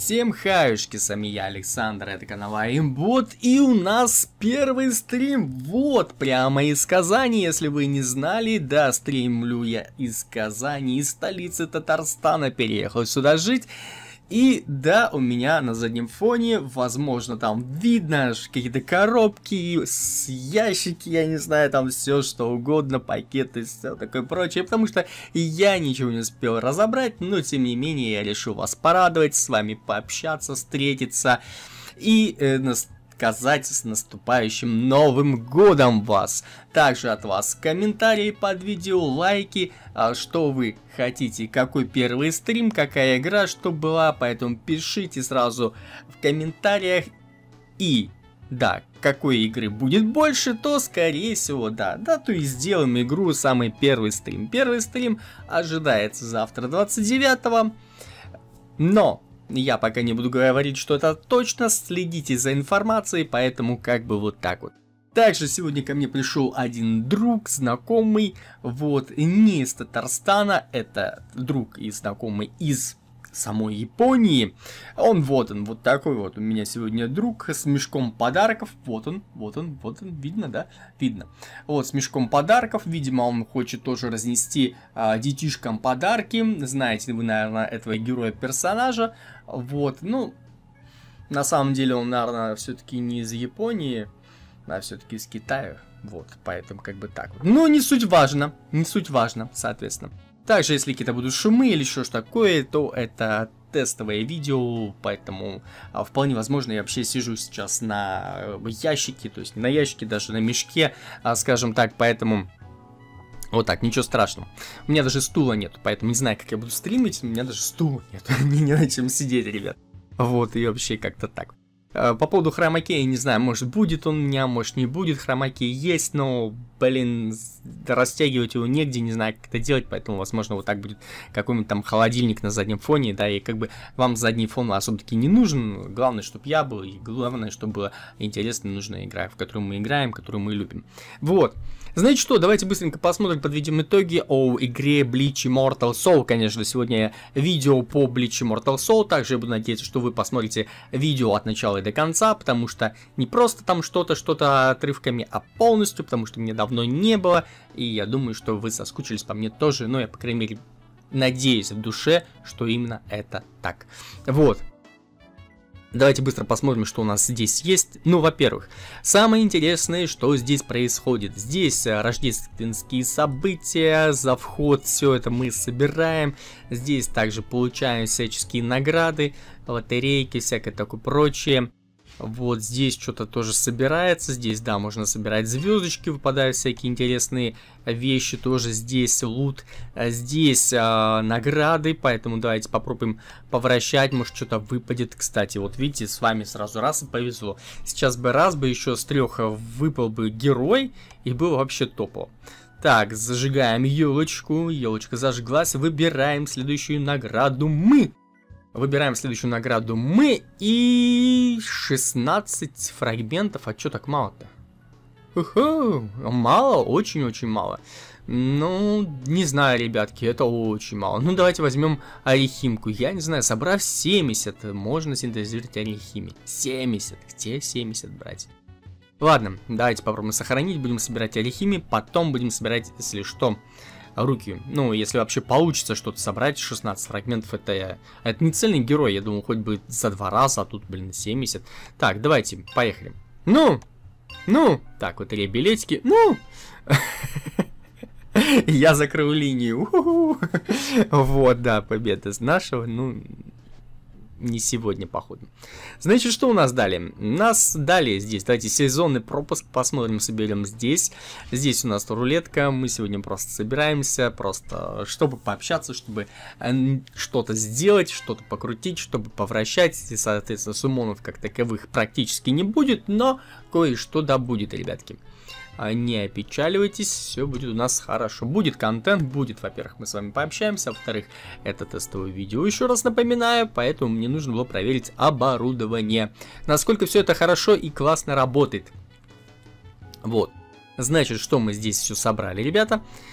Всем хаюшки, с вами я, Александр, это канал Аймбот, и у нас первый стрим, вот, прямо из Казани, если вы не знали, да, стримлю я из Казани, из столицы Татарстана, переехал сюда жить. И да, у меня на заднем фоне, возможно, там видно какие-то коробки, ящики, я не знаю, там все что угодно, пакеты, все такое прочее, потому что я ничего не успел разобрать, но тем не менее я решил вас порадовать, с вами пообщаться, встретиться и сказать с наступающим Новым Годом вас. Также от вас комментарии под видео, лайки, что вы хотите, какой первый стрим, какая игра, что была, поэтому пишите сразу в комментариях. И да, какой игры будет больше, то скорее всего, да, то и сделаем игру самый первый стрим. Первый стрим ожидается завтра 29-го, но я пока не буду говорить, что это точно, следите за информацией, поэтому как бы вот так вот. Также сегодня ко мне пришел один друг, знакомый, вот, не из Татарстана, это друг и знакомый из самой Японии. Он вот такой вот у меня сегодня друг с мешком подарков. Вот он, видно, да? Видно. Вот, с мешком подарков. Видимо, он хочет тоже разнести детишкам подарки. Знаете вы, наверное, этого героя-персонажа. Вот, ну, на самом деле он, наверное, все-таки не из Японии, а все-таки из Китая. Вот, поэтому как бы так вот. Но не суть важно, соответственно. Также, если какие-то будут шумы или еще что такое, то это тестовое видео, поэтому вполне возможно я вообще сижу сейчас на ящике, то есть не на ящике, даже на мешке, скажем так, поэтому вот так, ничего страшного. У меня даже стула нет, поэтому не знаю, как я буду стримить, у меня даже стула нет, мне не на чем сидеть, ребят. Вот, и вообще как-то так. По поводу хромакея, не знаю, может будет он у меня, может не будет, хромакей есть, но, блин, растягивать его негде, не знаю, как это делать, поэтому, возможно, вот так будет какой-нибудь там холодильник на заднем фоне, да, и как бы вам задний фон особо-таки не нужен, главное, чтобы я был, и главное, чтобы была интересная, нужная игра, в которую мы играем, которую мы любим. Вот. Знаете что, давайте быстренько посмотрим, подведем итоги о игре Bleach Immortal Soul. Конечно, сегодня видео по Bleach Immortal Soul, также я буду надеяться, что вы посмотрите видео от начала и до конца, потому что не просто там что-то отрывками, а полностью, потому что меня давно не было, и я думаю, что вы соскучились по мне тоже, но я, по крайней мере, надеюсь в душе, что именно это так. Вот. Давайте быстро посмотрим, что у нас здесь есть. Ну, во-первых, самое интересное, что здесь происходит. Здесь рождественские события, за вход все это мы собираем. Здесь также получаем всяческие награды, лотерейки, всякое такое прочее. Вот здесь что-то тоже собирается. Здесь, да, можно собирать звездочки, выпадают всякие интересные вещи. Тоже здесь лут. Здесь награды, поэтому давайте попробуем повращать. Может, что-то выпадет. Кстати, вот видите, с вами сразу раз и повезло. Сейчас бы раз бы еще с 3 выпал бы герой, и было вообще топово. Так, зажигаем елочку. Елочка зажглась. Выбираем следующую награду мы. Выбираем следующую награду мы, и 16 фрагментов, а чё так мало-то? Мало, очень-очень мало. Ну, не знаю, ребятки, это очень мало. Ну, давайте возьмем орехимку. Я не знаю, собрав 70, можно синтезировать орехими. 70, где 70 брать? Ладно, давайте попробуем сохранить, будем собирать орехими, потом будем собирать, если что, руки. Ну, если вообще получится что-то собрать, 16 фрагментов, это не цельный герой, я думал, хоть бы за 2 раза, а тут, блин, 70. Так, давайте, поехали. Ну, так, вот 3 билетики, ну, я закрыл линию, вот, да, победа с нашего, ну, не сегодня, походу. Значит, что у нас далее? У нас далее здесь, давайте сезонный пропуск посмотрим, соберем здесь. Здесь у нас рулетка, мы сегодня просто собираемся, просто чтобы пообщаться, чтобы что-то сделать, что-то покрутить, чтобы повращать. И, соответственно, суммонов как таковых практически не будет, но кое-что да будет, ребятки. Не опечаливайтесь, все будет у нас хорошо. Будет контент, будет, во-первых, мы с вами пообщаемся, во-вторых, это тестовое видео, еще раз напоминаю, поэтому мне нужно было проверить оборудование, насколько все это хорошо и классно работает. Вот, значит, что мы здесь все собрали, ребята.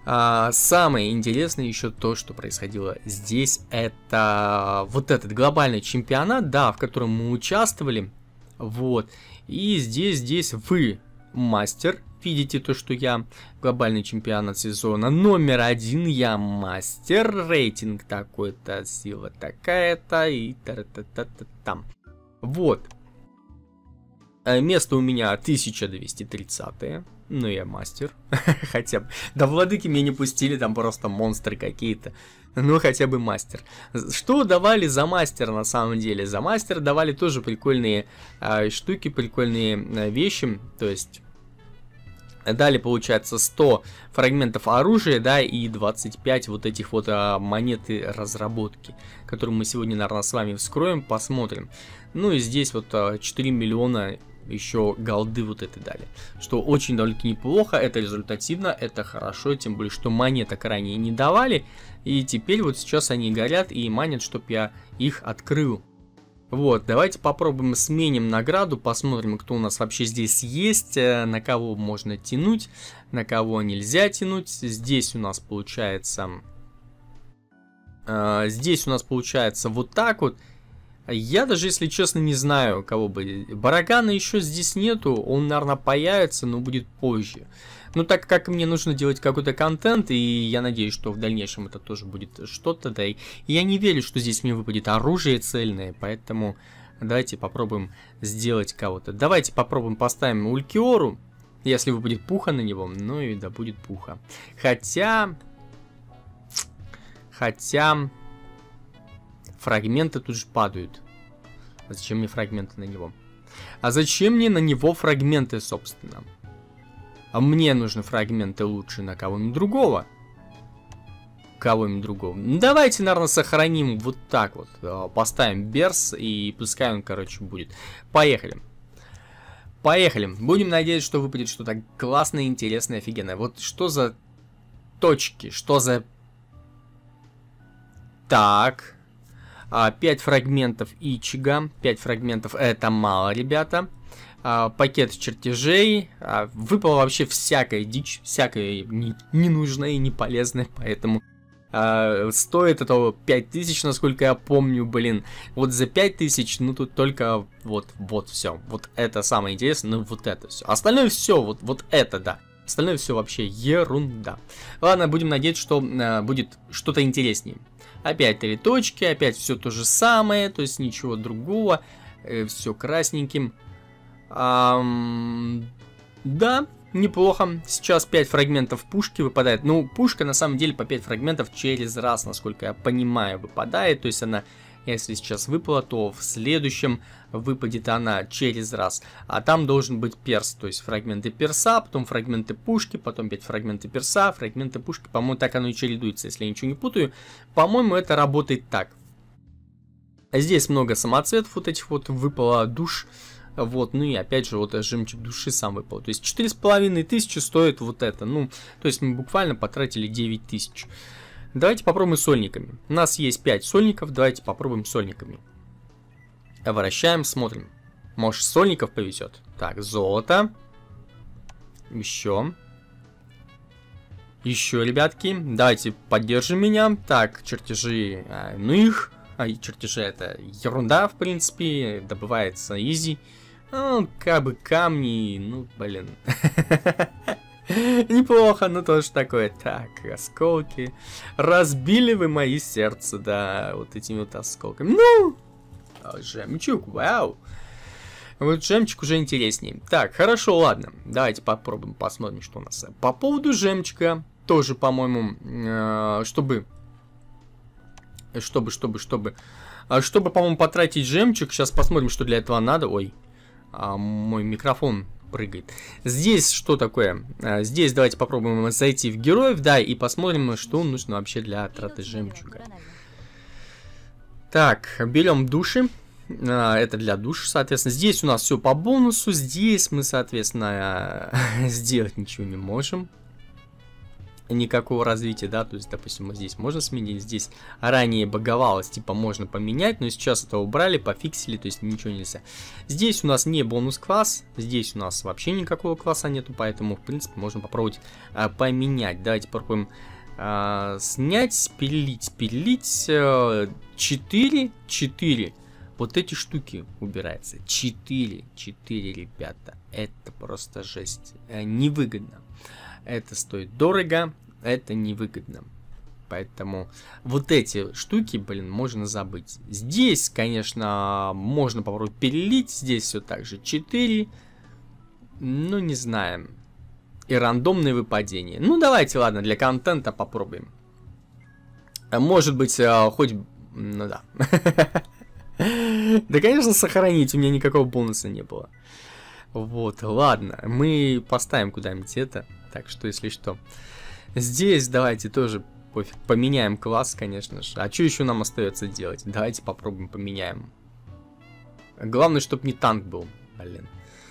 Самое интересное еще то, что происходило здесь, это вот этот глобальный чемпионат, да, в котором мы участвовали, вот, и здесь вы мастер, видите то, что я глобальный чемпионат сезона номер 1, я мастер, рейтинг такой-то, сила такая-то, и там, вот, место у меня 1230-е. Ну, я мастер. Хотя бы. Да, владыки меня не пустили, там просто монстры какие-то. Ну, хотя бы мастер. Что давали за мастер на самом деле? За мастер давали тоже прикольные штуки, прикольные вещи. То есть, дали, получается, 100 фрагментов оружия, да, и 25 вот этих вот монеты разработки, которые мы сегодня, наверное, с вами вскроем, посмотрим. Ну, и здесь вот 4 миллиона... еще голды вот это дали, что очень довольно-таки неплохо, это результативно, это хорошо, тем более, что монеток ранее не давали, и теперь вот сейчас они горят и манят, чтоб я их открыл. Вот, давайте попробуем, сменим награду, посмотрим, кто у нас вообще здесь есть, на кого можно тянуть, на кого нельзя тянуть. Здесь у нас получается вот так вот. Я даже, если честно, не знаю, кого бы. Барагана еще здесь нету, он, наверное, появится, но будет позже. Ну, так как мне нужно делать какой-то контент, и я надеюсь, что в дальнейшем это тоже будет что-то, да, и я не верю, что здесь мне выпадет оружие цельное, поэтому давайте попробуем сделать кого-то. Давайте попробуем поставим Улькиору, если выпадет пуха на него, ну и да, будет пуха. Хотя... Фрагменты тут же падают. А зачем мне фрагменты на него? А зачем мне на него фрагменты, собственно? А мне нужны фрагменты лучше на кого-нибудь другого. Кого-нибудь другого. Ну, давайте, наверное, сохраним вот так вот. Поставим Берс, и пускай он, короче, будет. Поехали. Поехали. Будем надеяться, что выпадет что-то классное, интересное, офигенное. Вот что за точки? Что за... Так... 5 фрагментов Ичига. 5 фрагментов это мало, ребята. Пакет чертежей. Выпало вообще всякая дичь. Всякая ненужная и неполезная. Поэтому стоит это 5000, насколько я помню, блин. Вот за 5000, ну тут только вот все. Вот это самое интересное, ну вот это все. Остальное все, вот это, да. Остальное все вообще ерунда. Ладно, будем надеяться, что будет что-то интереснее. Опять 3 точки, опять все то же самое, то есть ничего другого, все красненьким. Да, неплохо. Сейчас 5 фрагментов пушки выпадает. Ну, пушка на самом деле по 5 фрагментов через раз, насколько я понимаю, выпадает. То есть она, если сейчас выпала, то в следующем выпадет она через раз. А там должен быть перс, то есть фрагменты перса, потом фрагменты пушки, потом 5 фрагменты перса, фрагменты пушки. По-моему, так оно и чередуется, если я ничего не путаю. По-моему, это работает так. Здесь много самоцветов вот этих вот выпало, душ. Вот, ну и опять же, вот жемчуг души сам выпал. То есть 4500 стоит вот это. Ну, то есть мы буквально потратили 9000. Давайте попробуем сольниками. У нас есть 5 сольников, давайте попробуем сольниками. Вращаем, смотрим. Может, сольников повезет. Так, золото. Еще. Еще, ребятки. Давайте поддержим меня. Так, чертежи. Ну их. Чертежи это ерунда, в принципе. Добывается изи. Ну, как бы камни. Ну, блин. Неплохо, но тоже такое. Так, осколки. Разбили вы мои сердца, да, вот этими вот осколками. Ну, жемчуг, вау. Вот жемчуг уже интереснее. Так, хорошо, ладно. Давайте попробуем, посмотрим, что у нас. По поводу жемчуга, тоже, по-моему, чтобы, по-моему, потратить жемчуг. Сейчас посмотрим, что для этого надо. Ой, мой микрофон прыгает. Здесь что такое? Здесь давайте попробуем зайти в героев, да, и посмотрим, что нужно вообще для траты жемчуга. Так, берем души. Это для душ, соответственно. Здесь у нас все по бонусу. Здесь мы, соответственно, сделать ничего не можем. никакого развития, да, то есть, допустим, вот здесь можно сменить, здесь ранее баговалось, типа, можно поменять, но сейчас это убрали, пофиксили, то есть, ничего нельзя. Здесь у нас не бонус-класс, здесь у нас вообще никакого класса нету, поэтому, в принципе, можно попробовать поменять. Давайте попробуем снять, перелить, 4, вот эти штуки убираются, 4, ребята, это просто жесть, невыгодно. Это стоит дорого, это невыгодно. Поэтому вот эти штуки, блин, можно забыть. Здесь, конечно, можно попробовать перелить. Здесь все так же 4. Ну, не знаю. И рандомные выпадения. Ну, давайте, ладно, для контента попробуем. Может быть, хоть... Ну, да. Да, конечно, сохранить. У меня никакого бонуса не было. Вот, ладно. Мы поставим куда-нибудь это. Так что, если что. Здесь давайте тоже пофиг. Поменяем класс, конечно же. А что еще нам остается делать? Давайте попробуем поменяем. Главное, чтобы не танк был. Блин.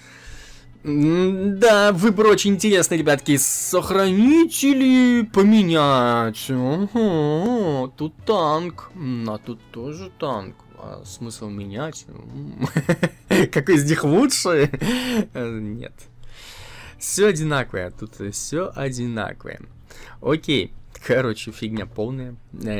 Да, выбор очень интересный, ребятки. Сохранить или поменять? Ого, тут танк. А тут тоже танк. А смысл менять? Какой из них лучше? Нет. Все одинаковое. Тут все одинаковое. Окей. Короче, фигня полная.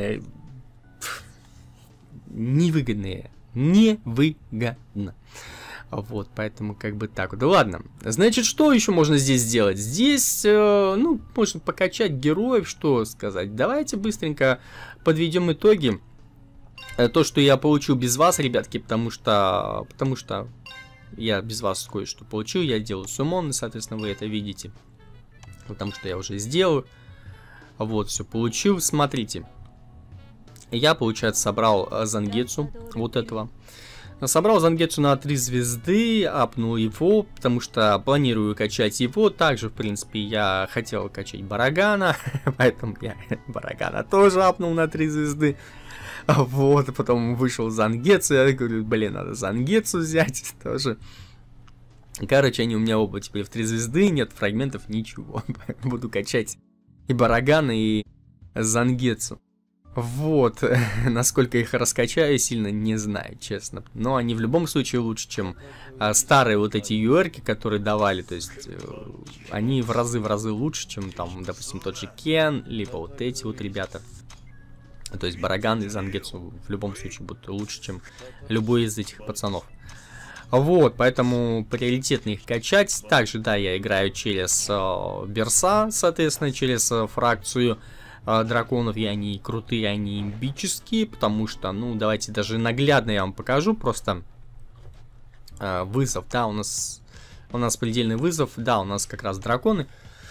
Невыгодные. Невыгодно. Вот, поэтому как бы так вот. Да ладно. Значит, что еще можно здесь сделать? Здесь, ну, можно покачать героев, что сказать. Давайте быстренько подведем итоги. То, что я получил без вас, ребятки, потому что я без вас кое-что получил. Я делаю суммон, и, соответственно, вы это видите. Потому что я уже сделал. Вот, все получил. Смотрите. Я, получается, собрал Зангетсу. Вот этого. Собрал Зангетсу на 3 звезды, апнул его, потому что планирую качать его. Также, в принципе, я хотел качать Барагана, поэтому я Барагана тоже апнул на 3 звезды. Вот, потом вышел Зангетсу, я говорю, блин, надо Зангетсу взять тоже. Короче, они у меня оба теперь в 3 звезды, нет фрагментов, ничего. Буду качать и Барагана, и Зангетсу. Вот, насколько их раскачаю, сильно не знаю, честно. Но они в любом случае лучше, чем старые вот эти юэрки, которые давали. То есть, они в разы лучше, чем там, допустим, тот же Кен, либо вот эти вот ребята. То есть, Бараган и Зангетсу в любом случае будут лучше, чем любой из этих пацанов. Вот, поэтому приоритетно их качать. Также, да, я играю через Берса, соответственно, через фракцию драконов, и они крутые, они имбические, потому что, ну, давайте даже наглядно я вам покажу, просто вызов, да, у нас предельный вызов, да, у нас как раз драконы.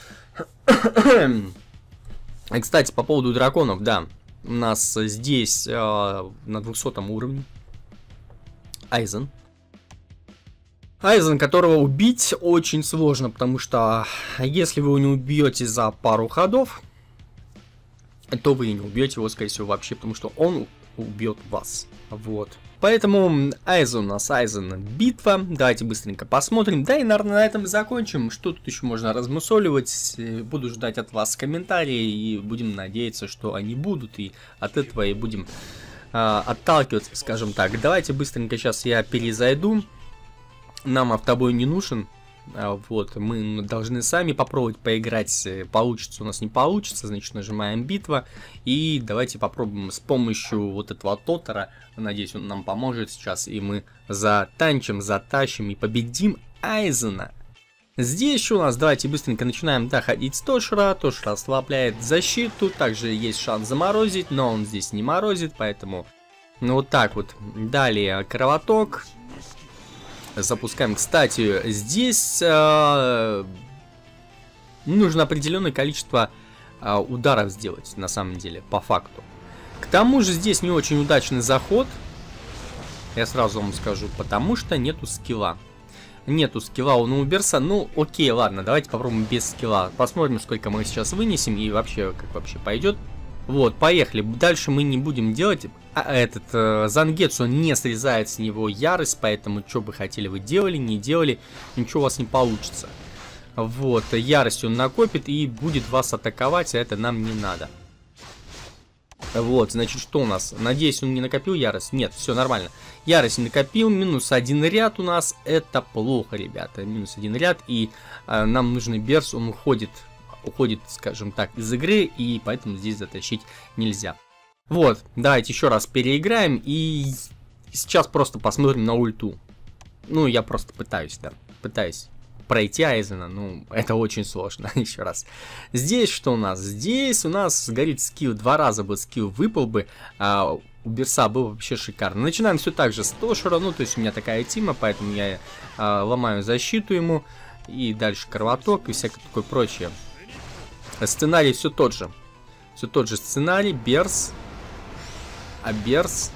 И, кстати, по поводу драконов, да, у нас здесь на 200 уровне Айзен, которого убить очень сложно, потому что если вы его не убьете за пару ходов, то вы не убьете его, скорее всего, вообще, потому что он убьет вас. Вот. Поэтому Айзен у нас, битва. Давайте быстренько посмотрим. Да и, наверное, на этом закончим. Что тут еще можно размусоливать? Буду ждать от вас комментарии и будем надеяться, что они будут. И от этого и будем отталкиваться, скажем так. Давайте быстренько сейчас я перезайду. Нам автобой не нужен. Вот, мы должны сами попробовать поиграть. Получится, у нас не получится, значит, нажимаем битва. И давайте попробуем с помощью вот этого Тотора. Надеюсь, он нам поможет сейчас. И мы затащим и победим Айзена. Здесь еще у нас, давайте быстренько начинаем доходить с Тошера. Тошер ослабляет защиту. Также есть шанс заморозить, но он здесь не морозит, поэтому ну вот так вот. Далее кровоток. Запускаем. Кстати, здесь нужно определенное количество ударов сделать, на самом деле, по факту. К тому же здесь не очень удачный заход. Я сразу вам скажу, потому что нету скилла. Нету скилла у Ноуберса. Ну, окей, ладно, давайте попробуем без скилла. Посмотрим, сколько мы сейчас вынесем и вообще, как вообще пойдет. Вот, поехали. Дальше мы не будем делать. Зангетсу не срезает с него ярость, поэтому что бы хотели вы делали, не делали, ничего у вас не получится. Вот, ярость он накопит и будет вас атаковать, а это нам не надо. Вот, значит, что у нас? Надеюсь, он не накопил ярость? Нет, все нормально. Ярость не накопил, минус 1 ряд у нас. Это плохо, ребята. Минус 1 ряд, и нам нужный берс, он уходит, скажем так, из игры, и поэтому здесь затащить нельзя. Вот, давайте еще раз переиграем, и сейчас просто посмотрим на ульту. Ну, я просто пытаюсь пройти Айзена, ну, это очень сложно, еще раз. Здесь что у нас? Здесь у нас горит скилл, 2 раза бы скилл выпал бы, у берса был вообще шикарно. Начинаем все так же с Тошера, ну, то есть у меня такая тима, поэтому я ломаю защиту ему, и дальше кровоток и всякое такое прочее. Сценарий все тот же сценарий, берс, берс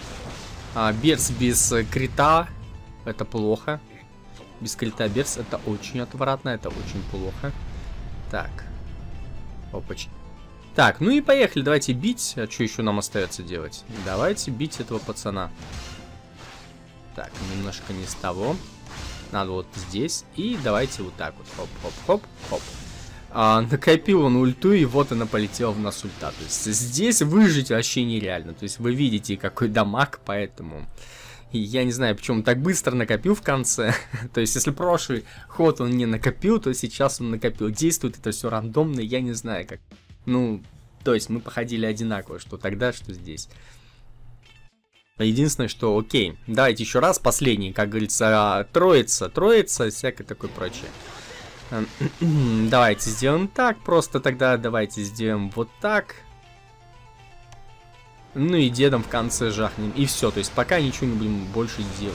без крита, это плохо. Без крита берс, это очень отвратно, это очень плохо. Так. Опач. Так, ну и поехали, давайте бить. А что еще нам остается делать? Давайте бить этого пацана. Так, немножко не с того. Надо вот здесь. И давайте вот так вот. Хоп-хоп-хоп-хоп. Накопил он ульту, и вот она полетела в нас ульта. То есть здесь выжить вообще нереально. То есть вы видите, какой дамаг, поэтому... И я не знаю, почему он так быстро накопил в конце. То есть, если прошлый ход он не накопил, то сейчас он накопил. Действует это все рандомно, я не знаю как. Ну, то есть, мы походили одинаково, что тогда, что здесь. Единственное, что окей. Давайте еще раз, последний, как говорится, троица, всякое такое прочее. Давайте сделаем так, просто тогда давайте сделаем вот так. Ну и дедом в конце жахнем. И все. То есть пока ничего не будем больше делать.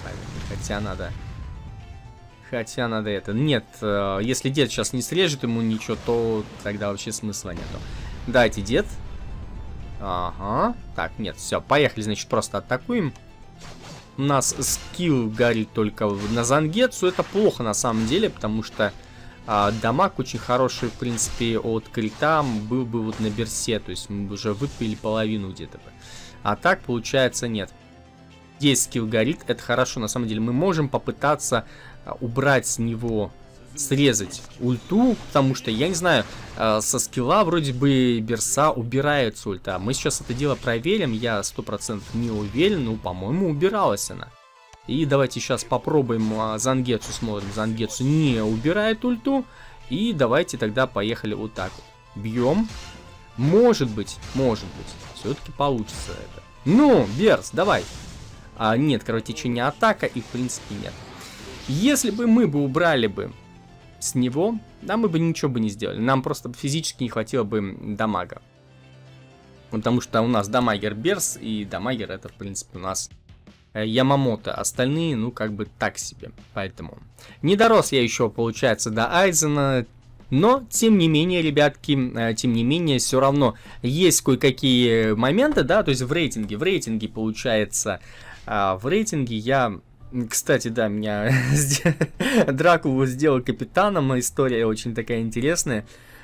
Хотя надо это. Нет, если дед сейчас не срежет ему ничего, то тогда вообще смысла нету. Дайте, дед. Ага. Так, нет, все, поехали, значит, просто атакуем. У нас скилл горит только на Зангетсу. Это плохо на самом деле, потому что дамаг очень хороший, в принципе, от крита был бы вот на берсе. То есть мы уже выпили половину где-то бы. А так, получается, нет. Здесь скилл горит, это хорошо. На самом деле мы можем попытаться убрать с него, срезать ульту. Потому что, я не знаю, со скилла вроде бы берса убирается ульта. Мы сейчас это дело проверим. Я 100% не уверен, но, по-моему, убиралась она. И давайте сейчас попробуем Зангетсу, смотрим. Зангетсу не убирает ульту. И давайте тогда поехали вот так вот. Бьем. Может быть, все-таки получится это. Ну, берс, давай. Нет, кровотечение атака, и в принципе нет. Если бы мы бы убрали бы с него, да, мы бы ничего бы не сделали. Нам просто физически не хватило бы дамага. Потому что у нас дамагер берс, и дамагер это, в принципе, у нас... Ямамото, остальные, ну, как бы так себе, поэтому не дорос я еще, получается, до Айзена, но, тем не менее, ребятки, тем не менее, все равно есть кое-какие моменты, да, то есть в рейтинге, получается, в рейтинге я, кстати, да, меня Дракулу сделал капитаном, история очень такая интересная.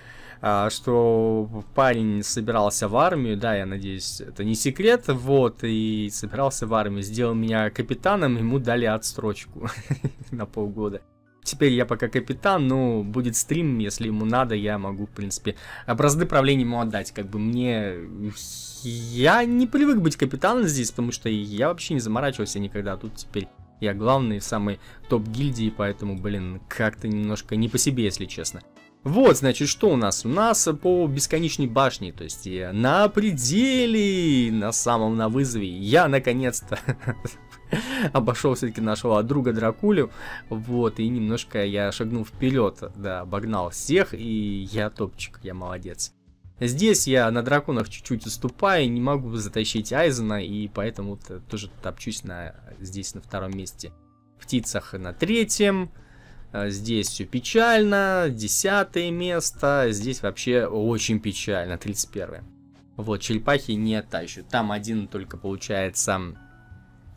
Что парень собирался в армию, да, я надеюсь, это не секрет, вот, и собирался в армию, сделал меня капитаном, ему дали отсрочку на полгода. Теперь я пока капитан, но будет стрим, если ему надо, я могу, в принципе, бразды правления ему отдать, как бы мне... Я не привык быть капитаном здесь, потому что я вообще не заморачивался никогда, тут теперь я главный, самый топ гильдии, поэтому, блин, как-то немножко не по себе, если честно. Вот, значит, что у нас? У нас по бесконечной башне, то есть на пределе, на вызове, я наконец-то обошел все-таки нашего друга Дракулю, вот, и немножко я шагнул вперед, да, обогнал всех, и я топчик, я молодец. Здесь я на драконах чуть-чуть уступаю, не могу затащить Айзена, и поэтому тоже топчусь здесь на втором месте. В птицах на третьем. Здесь все печально, 10 место, здесь вообще очень печально, 31. Вот, черепахи не тащат, там один только получается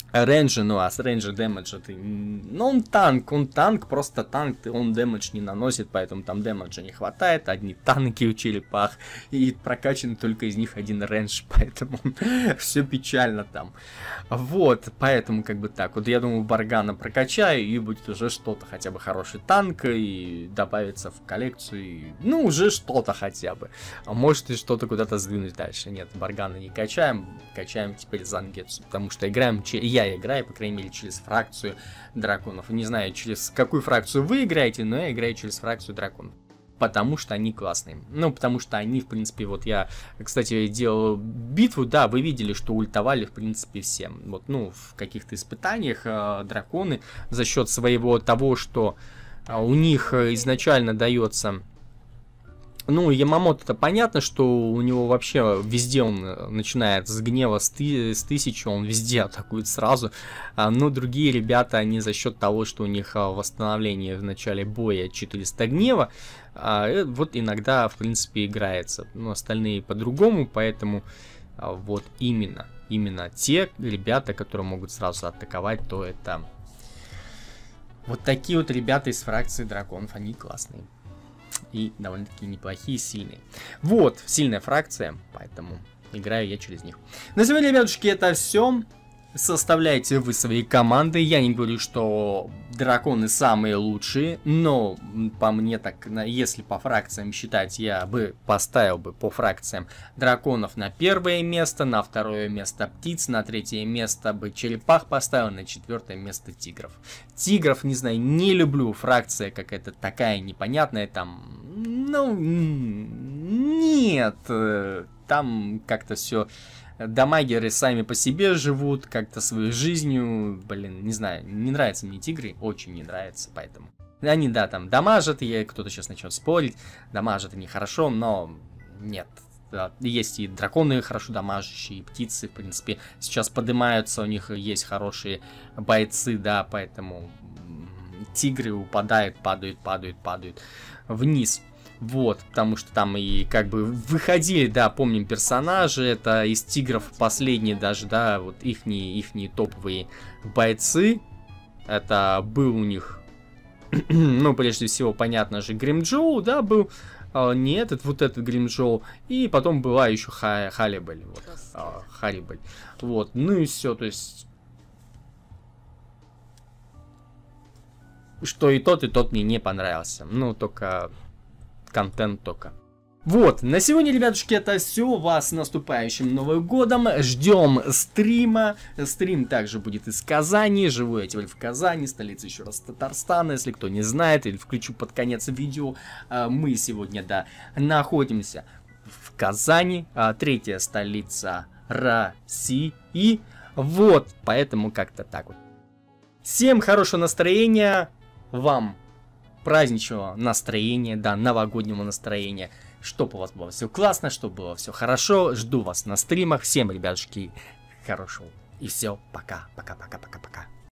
Рейнджа, ну а с рейнджа дэмэджа ты... Ну он танк, просто танк, он дэмэдж не наносит, поэтому там дэмэджа не хватает, одни танки у черепах, и прокачан только из них один рейндж, поэтому все печально там. Вот, поэтому как бы так, вот я думаю, Баргана прокачаю, и будет уже что-то, хотя бы хороший танк, и добавится в коллекцию, и, ну уже что-то хотя бы. А может и что-то куда-то сдвинуть дальше. Нет, Баргана не качаем, качаем теперь Зангетсу, потому что играем, я играю, по крайней мере, через фракцию драконов. Не знаю, через какую фракцию вы играете, но я играю через фракцию драконов. Потому что они классные. Ну, потому что они, в принципе, вот я, кстати, делал битву, да, вы видели, что ультовали, в принципе, всем. Вот, ну, в каких-то испытаниях драконы за счет своего того, что у них изначально дается... Ну, Ямамото-то понятно, что у него вообще везде он начинает с гнева с 1000, он везде атакует сразу. Но другие ребята, они за счет того, что у них восстановление в начале боя 400 гнева, вот иногда, в принципе, играется. Но остальные по-другому, поэтому вот именно те ребята, которые могут сразу атаковать, то это... Вот такие вот ребята из фракции драконов, они классные. И довольно-таки неплохие, сильные. Вот, сильная фракция, поэтому играю я через них. На сегодня, ребятушки, это все. Составляйте вы свои команды. Я не говорю, что драконы самые лучшие, но по мне так, если по фракциям считать, я бы поставил бы по фракциям драконов на первое место, на второе место птиц, на третье место бы черепах поставил, на четвертое место тигров. Тигров, не знаю, не люблю, фракция какая-то такая непонятная, там, ну, нет, там как-то все... Дамагеры сами по себе живут, как-то своей жизнью, блин, не знаю, не нравятся мне тигры, очень не нравятся, поэтому. Они, да, там дамажат, и кто-то сейчас начнет спорить, дамажат они хорошо, но нет. Есть и драконы хорошо дамажащие, и птицы, в принципе, сейчас поднимаются, у них есть хорошие бойцы, да, поэтому тигры упадают, падают вниз. Вот, потому что там и как бы выходили, да, помним персонажи, это из тигров последние даже, да, вот ихние топовые бойцы, это был у них, ну, прежде всего, понятно же, Гримджоу, да, был, не этот, вот этот Гримджоу, и потом была еще Халибель, вот, Харибель, вот, ну и все, то есть, что и тот мне не понравился, ну, только... контент только. Вот, на сегодня, ребятушки, это все. Вас с наступающим Новым годом. Ждем стрима. Стрим также будет из Казани. Живу я теперь в Казани, столица еще раз Татарстана, если кто не знает, или включу под конец видео. Мы сегодня, да, находимся в Казани, третья столица России. Вот, поэтому как-то так вот. Всем хорошего настроения, вам праздничного настроения, да, новогоднего настроения, чтобы у вас было все классно, чтобы было все хорошо. Жду вас на стримах. Всем, ребятушки, хорошего. И все, пока.